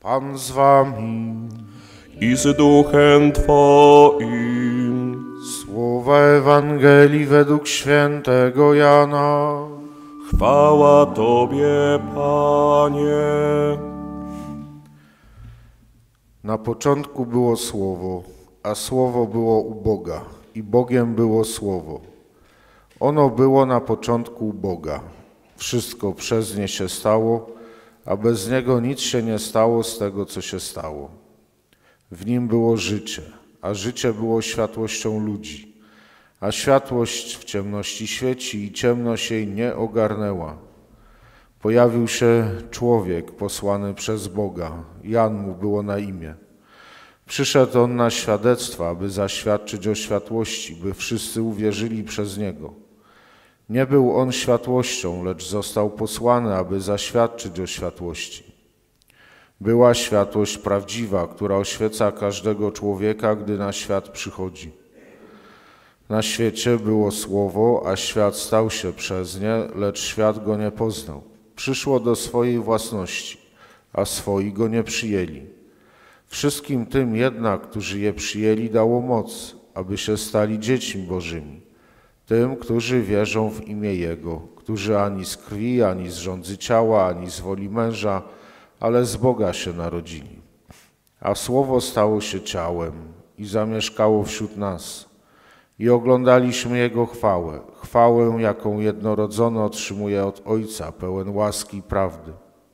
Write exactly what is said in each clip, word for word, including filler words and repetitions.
Pan z wami i z duchem Twoim. Słowa Ewangelii według świętego Jana. Chwała Tobie, Panie. Na początku było Słowo, a Słowo było u Boga i Bogiem było Słowo. Ono było na początku u Boga. Wszystko przez nie się stało, a bez niego nic się nie stało z tego, co się stało. W nim było życie, a życie było światłością ludzi. A światłość w ciemności świeci i ciemność jej nie ogarnęła. Pojawił się człowiek posłany przez Boga. Jan mu było na imię. Przyszedł on na świadectwo, aby zaświadczyć o światłości, by wszyscy uwierzyli przez niego. Nie był on światłością, lecz został posłany, aby zaświadczyć o światłości. Była światłość prawdziwa, która oświeca każdego człowieka, gdy na świat przychodzi. Na świecie było Słowo, a świat stał się przez nie, lecz świat go nie poznał. Przyszło do swojej własności, a swoi go nie przyjęli. Wszystkim tym jednak, którzy je przyjęli, dało moc, aby się stali dziećmi Bożymi. Tym, którzy wierzą w imię Jego, którzy ani z krwi, ani z rządzy ciała, ani z woli męża, ale z Boga się narodzili. A Słowo stało się ciałem i zamieszkało wśród nas. I oglądaliśmy Jego chwałę, chwałę, jaką jednorodzony otrzymuje od Ojca, pełen łaski i prawdy.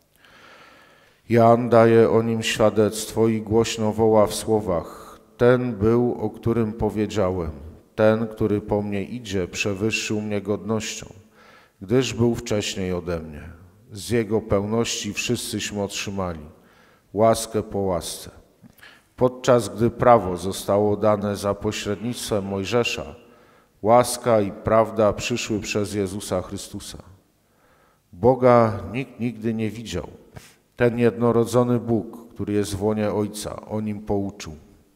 Jan daje o nim świadectwo i głośno woła w słowach: ten był, o którym powiedziałem, ten, który po mnie idzie, przewyższył mnie godnością, gdyż był wcześniej ode mnie. Z Jego pełności wszyscyśmy otrzymali, łaskę po łasce. Podczas gdy prawo zostało dane za pośrednictwem Mojżesza, łaska i prawda przyszły przez Jezusa Chrystusa. Boga nikt nigdy nie widział. Ten jednorodzony Bóg, który jest w łonie Ojca, o Nim pouczył.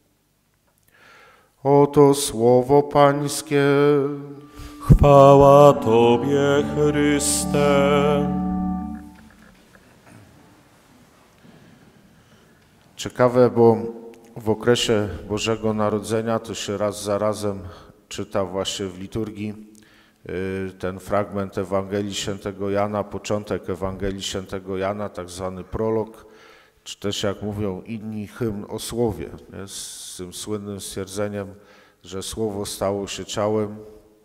Oto słowo Pańskie. Chwała Tobie, Chryste. Ciekawe, bo w okresie Bożego Narodzenia to się raz za razem czyta właśnie w liturgii ten fragment Ewangelii Świętego Jana, początek Ewangelii Świętego Jana, tak zwany prolog, czy też jak mówią inni hymn o Słowie, nie? Z tym słynnym stwierdzeniem, że Słowo stało się ciałem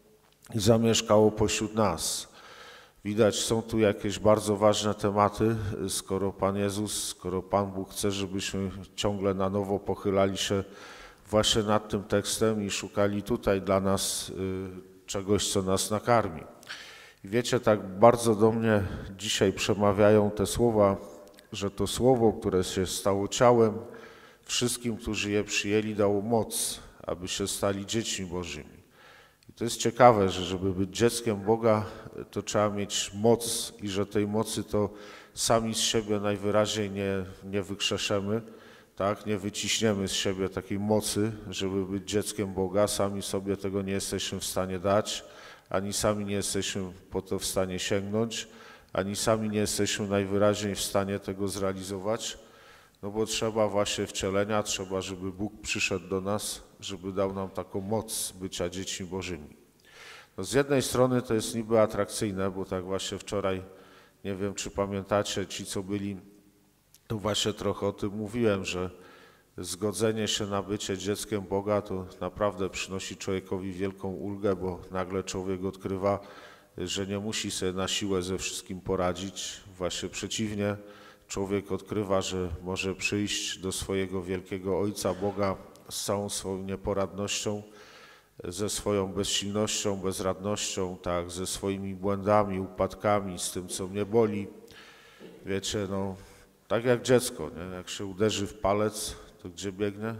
i zamieszkało pośród nas. Widać, są tu jakieś bardzo ważne tematy, skoro Pan Jezus, skoro Pan Bóg chce, żebyśmy ciągle na nowo pochylali się właśnie nad tym tekstem i szukali tutaj dla nas czegoś, co nas nakarmi. I wiecie, tak bardzo do mnie dzisiaj przemawiają te słowa, że to Słowo, które się stało ciałem, wszystkim, którzy je przyjęli, dało moc, aby się stali dziećmi Bożymi. I to jest ciekawe, że żeby być dzieckiem Boga, to trzeba mieć moc i że tej mocy to sami z siebie najwyraźniej nie, nie wykrzeszemy, tak? Nie wyciśniemy z siebie takiej mocy, żeby być dzieckiem Boga, sami sobie tego nie jesteśmy w stanie dać, ani sami nie jesteśmy po to w stanie sięgnąć, ani sami nie jesteśmy najwyraźniej w stanie tego zrealizować, no bo trzeba właśnie wcielenia, trzeba, żeby Bóg przyszedł do nas, żeby dał nam taką moc bycia dziećmi Bożymi. No z jednej strony to jest niby atrakcyjne, bo tak właśnie wczoraj, nie wiem czy pamiętacie, ci co byli, to właśnie trochę o tym mówiłem, że zgodzenie się na bycie dzieckiem Boga to naprawdę przynosi człowiekowi wielką ulgę, bo nagle człowiek odkrywa, że nie musi sobie na siłę ze wszystkim poradzić. Właśnie przeciwnie, człowiek odkrywa, że może przyjść do swojego wielkiego Ojca Boga z całą swoją nieporadnością, ze swoją bezsilnością, bezradnością, tak, ze swoimi błędami, upadkami, z tym, co mnie boli. Wiecie, no, tak jak dziecko, nie? Jak się uderzy w palec, to gdzie biegnie?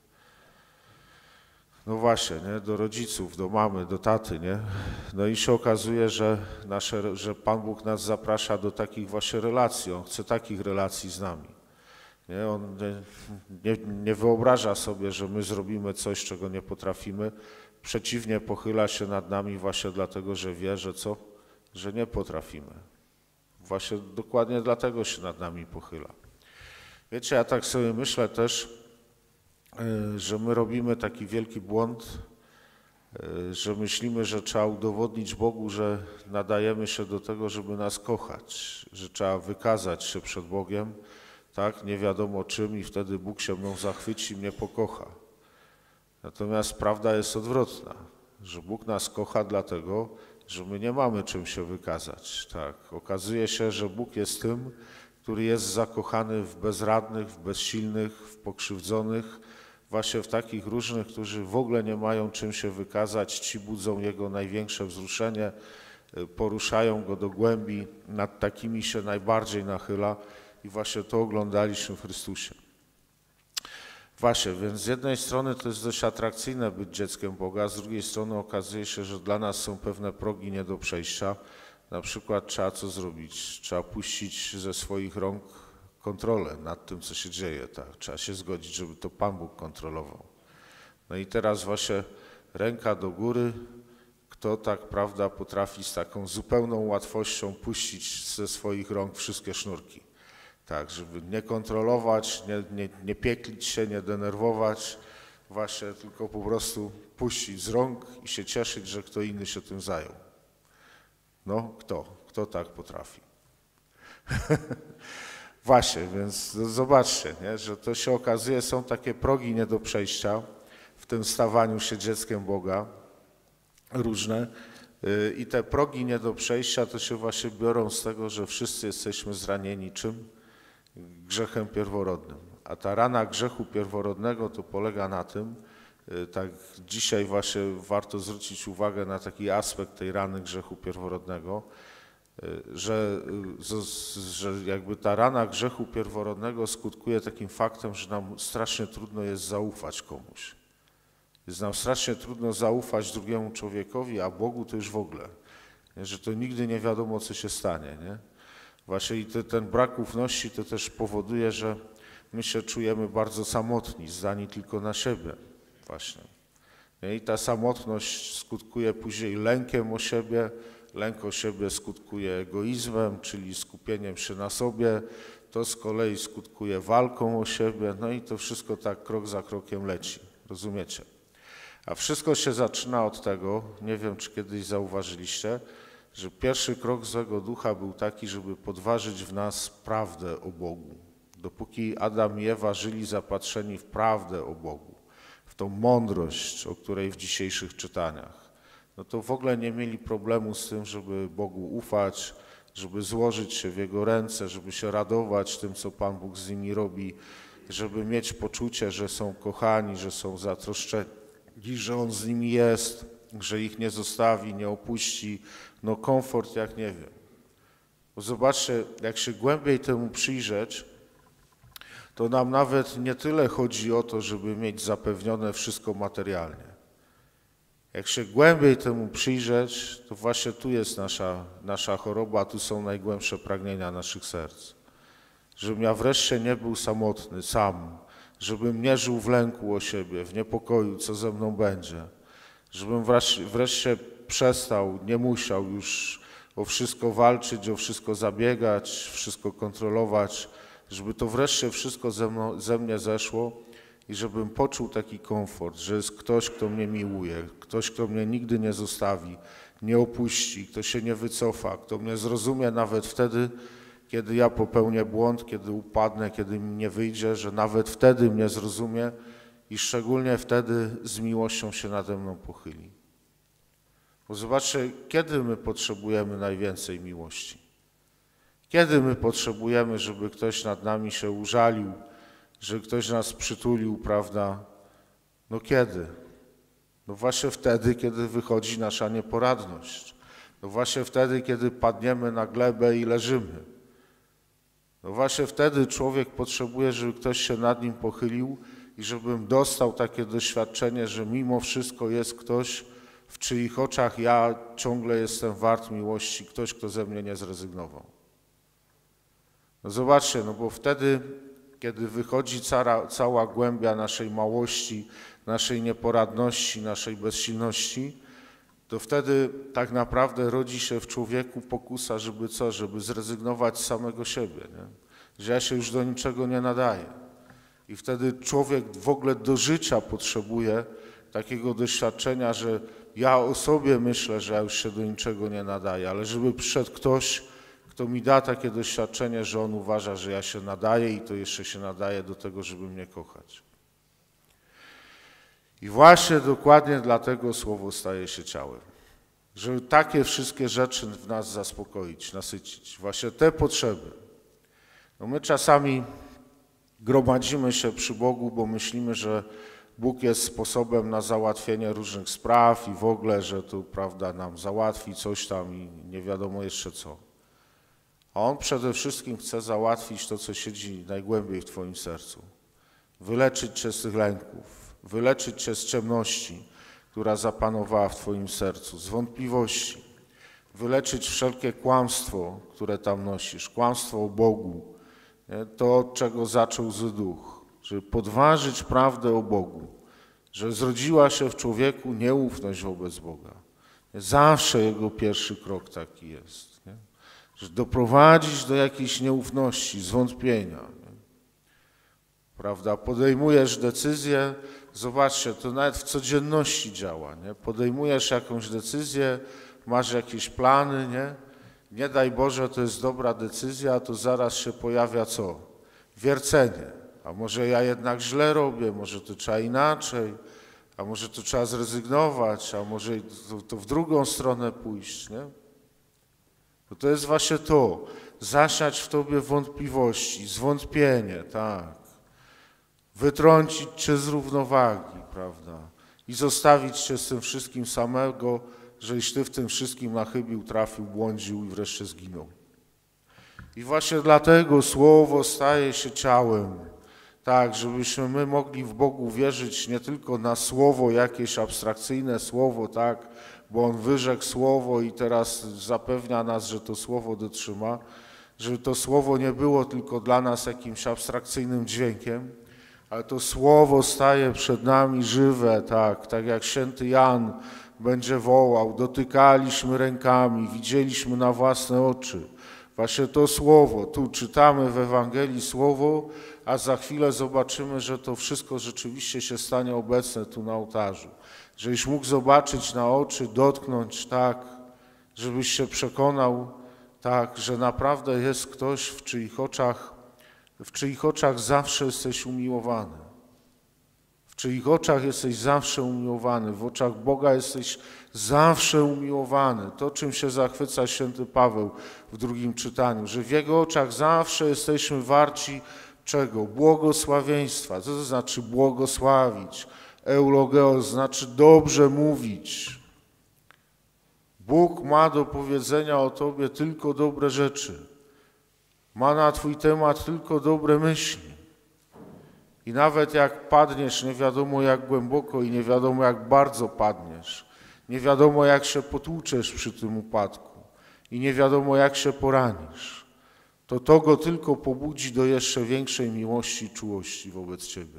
No właśnie, nie? Do rodziców, do mamy, do taty, nie? No i się okazuje, że, nasze, że Pan Bóg nas zaprasza do takich właśnie relacji, On chce takich relacji z nami. Nie? On nie, nie, nie wyobraża sobie, że my zrobimy coś, czego nie potrafimy. Przeciwnie, pochyla się nad nami właśnie dlatego, że wie, że co? Że nie potrafimy. Właśnie dokładnie dlatego się nad nami pochyla. Wiecie, ja tak sobie myślę też, że my robimy taki wielki błąd, że myślimy, że trzeba udowodnić Bogu, że nadajemy się do tego, żeby nas kochać, że trzeba wykazać się przed Bogiem, tak, nie wiadomo czym i wtedy Bóg się mną zachwyci i mnie pokocha. Natomiast prawda jest odwrotna, że Bóg nas kocha dlatego, że my nie mamy czym się wykazać. Tak, okazuje się, że Bóg jest tym, który jest zakochany w bezradnych, w bezsilnych, w pokrzywdzonych, właśnie w takich różnych, którzy w ogóle nie mają czym się wykazać, ci budzą Jego największe wzruszenie, poruszają Go do głębi, nad takimi się najbardziej nachyla i właśnie to oglądaliśmy w Chrystusie. Właśnie, więc z jednej strony to jest dość atrakcyjne być dzieckiem Boga, z drugiej strony okazuje się, że dla nas są pewne progi nie do przejścia. Na przykład trzeba co zrobić? Trzeba puścić ze swoich rąk kontrolę nad tym, co się dzieje. Tak? Trzeba się zgodzić, żeby to Pan Bóg kontrolował. No i teraz właśnie ręka do góry, kto tak, prawda, potrafi z taką zupełną łatwością puścić ze swoich rąk wszystkie sznurki. Tak, żeby nie kontrolować, nie, nie, nie pieklić się, nie denerwować, właśnie tylko po prostu puścić z rąk i się cieszyć, że kto inny się tym zajął. No, kto? Kto tak potrafi? Właśnie, więc zobaczcie, nie, że to się okazuje, są takie progi nie do przejścia w tym stawaniu się dzieckiem Boga, różne. I te progi nie do przejścia to się właśnie biorą z tego, że wszyscy jesteśmy zranieni czym? Grzechem pierworodnym. A ta rana grzechu pierworodnego to polega na tym, tak dzisiaj właśnie warto zwrócić uwagę na taki aspekt tej rany grzechu pierworodnego, że, że jakby ta rana grzechu pierworodnego skutkuje takim faktem, że nam strasznie trudno jest zaufać komuś. Jest nam strasznie trudno zaufać drugiemu człowiekowi, a Bogu to już w ogóle. Nie? Że to nigdy nie wiadomo, co się stanie. Nie? Właśnie i te, ten brak ufności to też powoduje, że my się czujemy bardzo samotni, zdani tylko na siebie. Właśnie. I ta samotność skutkuje później lękiem o siebie, lęk o siebie skutkuje egoizmem, czyli skupieniem się na sobie, to z kolei skutkuje walką o siebie, no i to wszystko tak krok za krokiem leci, rozumiecie? A wszystko się zaczyna od tego, nie wiem, czy kiedyś zauważyliście, że pierwszy krok złego ducha był taki, żeby podważyć w nas prawdę o Bogu. Dopóki Adam i Ewa żyli zapatrzeni w prawdę o Bogu, w tą mądrość, o której w dzisiejszych czytaniach, no to w ogóle nie mieli problemu z tym, żeby Bogu ufać, żeby złożyć się w Jego ręce, żeby się radować tym, co Pan Bóg z nimi robi, żeby mieć poczucie, że są kochani, że są zatroszczeni, że On z nimi jest, że ich nie zostawi, nie opuści. No komfort jak nie wiem. Bo zobaczcie, jak się głębiej temu przyjrzeć, to nam nawet nie tyle chodzi o to, żeby mieć zapewnione wszystko materialnie. Jak się głębiej temu przyjrzeć, to właśnie tu jest nasza, nasza choroba, tu są najgłębsze pragnienia naszych serc. Żebym ja wreszcie nie był samotny, sam, żebym nie żył w lęku o siebie, w niepokoju, co ze mną będzie. Żebym wreszcie, wreszcie przestał, nie musiał już o wszystko walczyć, o wszystko zabiegać, wszystko kontrolować, żeby to wreszcie wszystko ze, mną, ze mnie zeszło i żebym poczuł taki komfort, że jest ktoś, kto mnie miłuje, ktoś, kto mnie nigdy nie zostawi, nie opuści, kto się nie wycofa, kto mnie zrozumie nawet wtedy, kiedy ja popełnię błąd, kiedy upadnę, kiedy mi nie wyjdzie, że nawet wtedy mnie zrozumie i szczególnie wtedy z miłością się nade mną pochyli. Bo zobaczcie, kiedy my potrzebujemy najwięcej miłości? Kiedy my potrzebujemy, żeby ktoś nad nami się użalił, żeby ktoś nas przytulił, prawda? No kiedy? No właśnie wtedy, kiedy wychodzi nasza nieporadność. No właśnie wtedy, kiedy padniemy na glebę i leżymy. No właśnie wtedy człowiek potrzebuje, żeby ktoś się nad nim pochylił i żebym dostał takie doświadczenie, że mimo wszystko jest ktoś, w czyich oczach ja ciągle jestem wart miłości, ktoś, kto ze mnie nie zrezygnował. No zobaczcie, no bo wtedy, kiedy wychodzi cała, cała głębia naszej małości, naszej nieporadności, naszej bezsilności, to wtedy tak naprawdę rodzi się w człowieku pokusa, żeby co? Żeby zrezygnować z samego siebie, nie? że ja się już do niczego nie nadaję. I wtedy człowiek w ogóle do życia potrzebuje takiego doświadczenia, że ja o sobie myślę, że ja już się do niczego nie nadaję, ale żeby przyszedł ktoś, kto mi da takie doświadczenie, że on uważa, że ja się nadaję i to jeszcze się nadaje do tego, żeby mnie kochać. I właśnie dokładnie dlatego Słowo staje się ciałem. Żeby takie wszystkie rzeczy w nas zaspokoić, nasycić. Właśnie te potrzeby. No my czasami gromadzimy się przy Bogu, bo myślimy, że Bóg jest sposobem na załatwienie różnych spraw i w ogóle, że tu, prawda, nam załatwi coś tam i nie wiadomo jeszcze co. A On przede wszystkim chce załatwić to, co siedzi najgłębiej w Twoim sercu. Wyleczyć Cię z tych lęków, wyleczyć Cię z ciemności, która zapanowała w Twoim sercu, z wątpliwości. Wyleczyć wszelkie kłamstwo, które tam nosisz, kłamstwo o Bogu, nie? To, od czego zaczął zły duch, żeby podważyć prawdę o Bogu, że zrodziła się w człowieku nieufność wobec Boga. Zawsze jego pierwszy krok taki jest, nie? Że doprowadzić do jakiejś nieufności, zwątpienia. Nie? Prawda? Podejmujesz decyzję, zobaczcie, to nawet w codzienności działa. Nie? Podejmujesz jakąś decyzję, masz jakieś plany, nie? Nie daj Boże, to jest dobra decyzja, to zaraz się pojawia co? Wiercenie. A może ja jednak źle robię, może to trzeba inaczej, a może to trzeba zrezygnować, a może to, to w drugą stronę pójść, nie? Bo to jest właśnie to, zasiać w tobie wątpliwości, zwątpienie, tak. Wytrącić cię z równowagi, prawda? I zostawić cię z tym wszystkim samego, żeś ty w tym wszystkim nachybił, trafił, błądził i wreszcie zginął. I właśnie dlatego Słowo staje się ciałem, tak, żebyśmy my mogli w Bogu wierzyć nie tylko na Słowo, jakieś abstrakcyjne Słowo, tak, bo On wyrzekł Słowo i teraz zapewnia nas, że to Słowo dotrzyma, żeby to Słowo nie było tylko dla nas jakimś abstrakcyjnym dźwiękiem, ale to Słowo staje przed nami żywe, tak, tak jak święty Jan będzie wołał, dotykaliśmy rękami, widzieliśmy na własne oczy. Właśnie to Słowo, tu czytamy w Ewangelii Słowo, a za chwilę zobaczymy, że to wszystko rzeczywiście się stanie obecne tu na ołtarzu. Żebyś mógł zobaczyć na oczy, dotknąć tak, żebyś się przekonał tak, że naprawdę jest ktoś, w czyich oczach, w czyich oczach zawsze jesteś umiłowany. W czyich oczach jesteś zawsze umiłowany, w oczach Boga jesteś zawsze umiłowany. To, czym się zachwyca święty Paweł w drugim czytaniu, że w Jego oczach zawsze jesteśmy warci czego? Błogosławieństwa. Co to znaczy błogosławić? Eulogeo znaczy dobrze mówić. Bóg ma do powiedzenia o tobie tylko dobre rzeczy. Ma na twój temat tylko dobre myśli. I nawet jak padniesz, nie wiadomo jak głęboko i nie wiadomo jak bardzo padniesz, nie wiadomo jak się potłuczesz przy tym upadku i nie wiadomo jak się poranisz, to to go tylko pobudzi do jeszcze większej miłości i czułości wobec ciebie.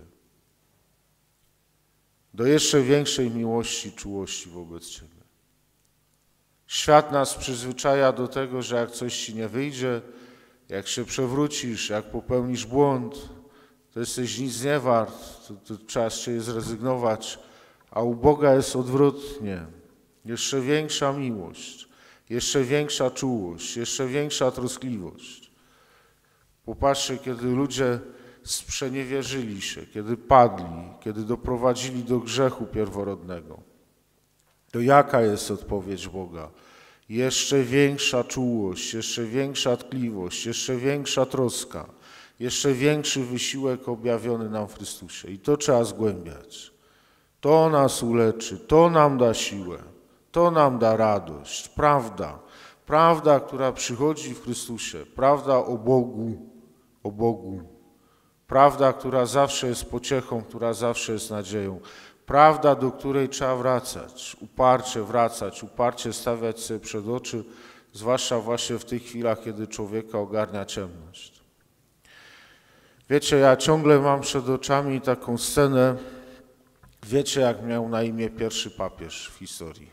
Do jeszcze większej miłości i czułości wobec ciebie. Świat nas przyzwyczaja do tego, że jak coś ci nie wyjdzie, jak się przewrócisz, jak popełnisz błąd, to jesteś nic nie wart, to, to czas cię zrezygnować, a u Boga jest odwrotnie. Jeszcze większa miłość, jeszcze większa czułość, jeszcze większa troskliwość. Popatrzcie, kiedy ludzie sprzeniewierzyli się, kiedy padli, kiedy doprowadzili do grzechu pierworodnego, to jaka jest odpowiedź Boga? Jeszcze większa czułość, jeszcze większa tkliwość, jeszcze większa troska, jeszcze większy wysiłek objawiony nam w Chrystusie. I to trzeba zgłębiać. To nas uleczy, to nam da siłę, to nam da radość. Prawda, prawda, która przychodzi w Chrystusie, prawda o Bogu, o Bogu. Prawda, która zawsze jest pociechą, która zawsze jest nadzieją. Prawda, do której trzeba wracać, uparcie wracać, uparcie stawiać sobie przed oczy, zwłaszcza właśnie w tych chwilach, kiedy człowieka ogarnia ciemność. Wiecie, ja ciągle mam przed oczami taką scenę, wiecie, jak miał na imię pierwszy papież w historii?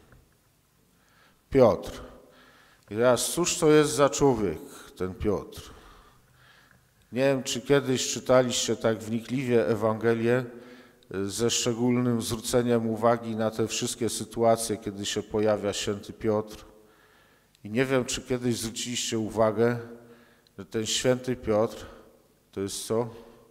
Piotr. I teraz cóż to jest za człowiek, ten Piotr? Nie wiem, czy kiedyś czytaliście tak wnikliwie Ewangelię ze szczególnym zwróceniem uwagi na te wszystkie sytuacje, kiedy się pojawia święty Piotr. I nie wiem, czy kiedyś zwróciliście uwagę, że ten święty Piotr to jest co?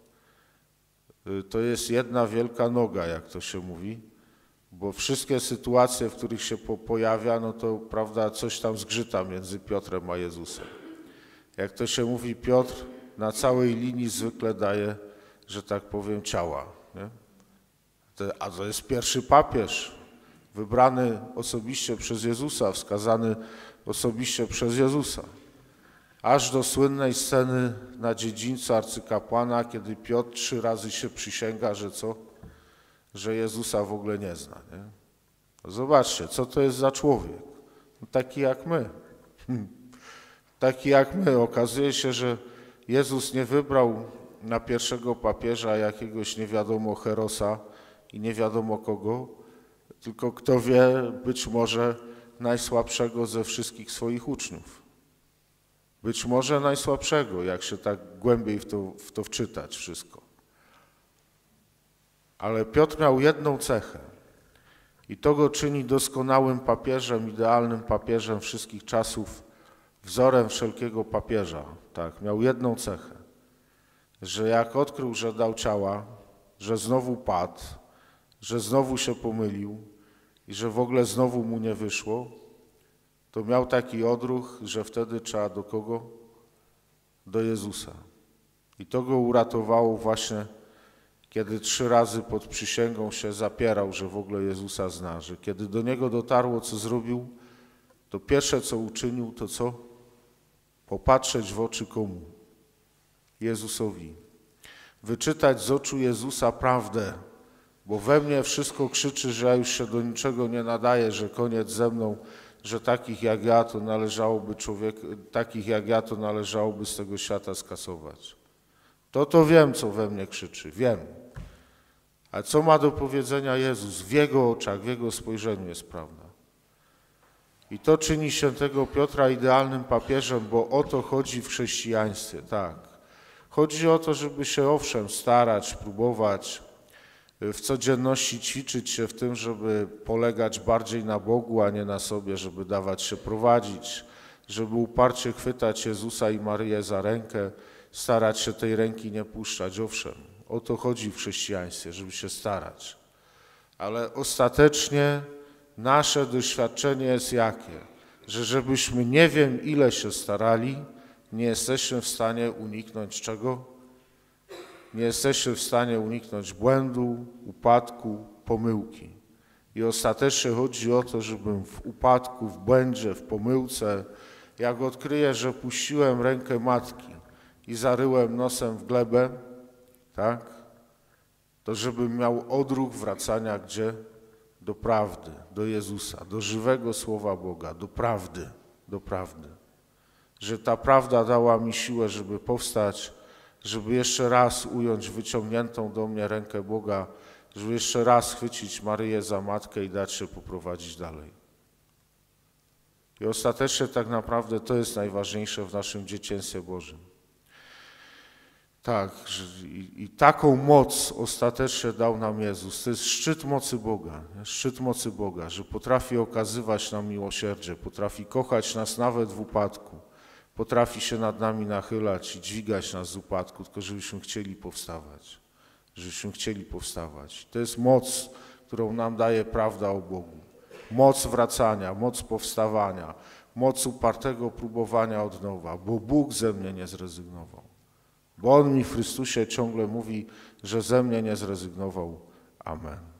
To jest jedna wielka noga, jak to się mówi, bo wszystkie sytuacje, w których się po pojawia, no to prawda, coś tam zgrzyta między Piotrem a Jezusem. Jak to się mówi, Piotr na całej linii zwykle daje, że tak powiem, ciała. Nie? A to jest pierwszy papież, wybrany osobiście przez Jezusa, wskazany osobiście przez Jezusa. Aż do słynnej sceny na dziedzińcu arcykapłana, kiedy Piotr trzy razy się przysięga, że co? Że Jezusa w ogóle nie zna. Nie? Zobaczcie, co to jest za człowiek. Taki jak my. Taki jak my. Okazuje się, że Jezus nie wybrał na pierwszego papieża jakiegoś nie wiadomo Herosa i nie wiadomo kogo, tylko kto wie, być może najsłabszego ze wszystkich swoich uczniów. Być może najsłabszego, jak się tak głębiej w to, w to wczytać wszystko. Ale Piotr miał jedną cechę i to go czyni doskonałym papieżem, idealnym papieżem wszystkich czasów, wzorem wszelkiego papieża. Tak, miał jedną cechę, że jak odkrył, że dał ciała, że znowu padł, że znowu się pomylił i że w ogóle znowu mu nie wyszło, to miał taki odruch, że wtedy trzeba do kogo? Do Jezusa. I to go uratowało właśnie, kiedy trzy razy pod przysięgą się zapierał, że w ogóle Jezusa zna, że kiedy do niego dotarło, co zrobił, to pierwsze, co uczynił, to co? Popatrzeć w oczy komu? Jezusowi. Wyczytać z oczu Jezusa prawdę, bo we mnie wszystko krzyczy, że ja już się do niczego nie nadaję, że koniec ze mną, że takich jak ja to należałoby człowiek, takich jak ja to należałoby z tego świata skasować. To to wiem, co we mnie krzyczy, wiem. Ale co ma do powiedzenia Jezus? W Jego oczach, w Jego spojrzeniu jest prawda. I to czyni świętego Piotra idealnym papieżem, bo o to chodzi w chrześcijaństwie, tak. Chodzi o to, żeby się owszem starać, próbować, w codzienności ćwiczyć się w tym, żeby polegać bardziej na Bogu, a nie na sobie, żeby dawać się prowadzić, żeby uparcie chwytać Jezusa i Maryję za rękę, starać się tej ręki nie puszczać. Owszem, o to chodzi w chrześcijaństwie, żeby się starać. Ale ostatecznie nasze doświadczenie jest jakie? Że żebyśmy nie wiem ile się starali, nie jesteśmy w stanie uniknąć czego? Nie jesteśmy w stanie uniknąć błędu, upadku, pomyłki. I ostatecznie chodzi o to, żebym w upadku, w błędzie, w pomyłce, jak odkryję, że puściłem rękę matki i zaryłem nosem w glebę, tak, to żebym miał odruch wracania gdzie? Do prawdy, do Jezusa, do żywego Słowa Boga, do prawdy, do prawdy. Że ta prawda dała mi siłę, żeby powstać, żeby jeszcze raz ująć wyciągniętą do mnie rękę Boga, żeby jeszcze raz chwycić Maryję za matkę i dać się poprowadzić dalej. I ostatecznie tak naprawdę to jest najważniejsze w naszym dzieciństwie Bożym. Tak, i, i taką moc ostatecznie dał nam Jezus. To jest szczyt mocy Boga, nie? Szczyt mocy Boga, że potrafi okazywać nam miłosierdzie, potrafi kochać nas nawet w upadku, potrafi się nad nami nachylać i dźwigać nas z upadku, tylko żebyśmy chcieli powstawać, żebyśmy chcieli powstawać. To jest moc, którą nam daje prawda o Bogu. Moc wracania, moc powstawania, moc upartego próbowania od nowa, bo Bóg ze mnie nie zrezygnował. Bo On mi w Chrystusie ciągle mówi, że ze mnie nie zrezygnował. Amen.